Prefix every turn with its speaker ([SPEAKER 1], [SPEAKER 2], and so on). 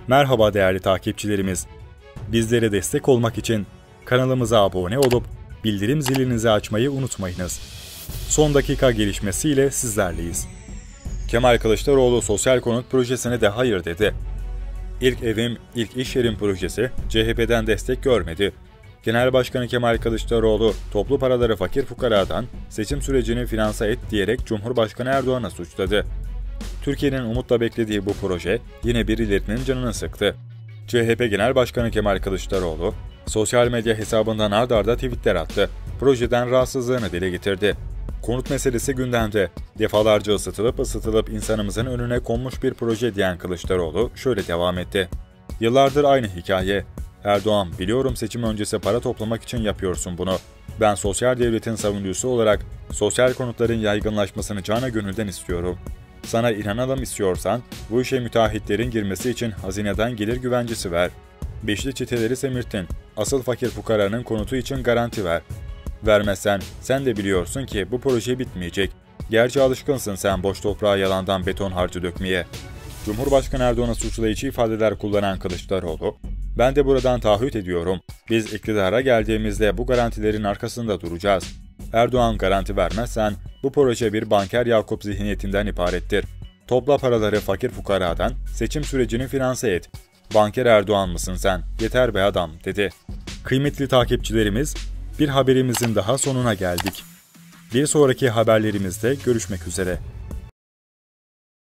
[SPEAKER 1] Merhaba değerli takipçilerimiz. Bizlere destek olmak için kanalımıza abone olup bildirim zilinizi açmayı unutmayınız. Son dakika gelişmesiyle sizlerleyiz. Kemal Kılıçdaroğlu sosyal konut projesine de hayır dedi. İlk evim, ilk iş yerim projesi CHP'den destek görmedi. Genel Başkanı Kemal Kılıçdaroğlu toplu paraları fakir fukaradan seçim sürecini finanse et diyerek Cumhurbaşkanı Erdoğan'a suçladı. Türkiye'nin umutla beklediği bu proje yine birilerinin canını sıktı. CHP Genel Başkanı Kemal Kılıçdaroğlu, sosyal medya hesabından ard arda tweetler attı. Projeden rahatsızlığını dile getirdi. Konut meselesi gündemde. Defalarca ısıtılıp insanımızın önüne konmuş bir proje diyen Kılıçdaroğlu şöyle devam etti. Yıllardır aynı hikaye. Erdoğan, biliyorum seçim öncesi para toplamak için yapıyorsun bunu. Ben sosyal devletin savunucusu olarak sosyal konutların yaygınlaşmasını cana gönülden istiyorum. Sana inanalım istiyorsan bu işe müteahhitlerin girmesi için hazineden gelir güvencesi ver. Beşli çeteleri semirttin. Asıl fakir fukaranın konutu için garanti ver. Vermezsen sen de biliyorsun ki bu proje bitmeyecek. Gerçi alışkınsın sen boş toprağa yalandan beton harcı dökmeye. Cumhurbaşkanı Erdoğan'a suçlayıcı ifadeler kullanan Kılıçdaroğlu, ben de buradan taahhüt ediyorum. Biz iktidara geldiğimizde bu garantilerin arkasında duracağız. Erdoğan garanti vermezsen bu proje bir banker Yakup zihniyetinden ibarettir. Topla paraları fakir fukaradan, seçim sürecini finanse et. Banker Erdoğan mısın sen? Yeter be adam, dedi. Kıymetli takipçilerimiz, bir haberimizin daha sonuna geldik. Bir sonraki haberlerimizde görüşmek üzere.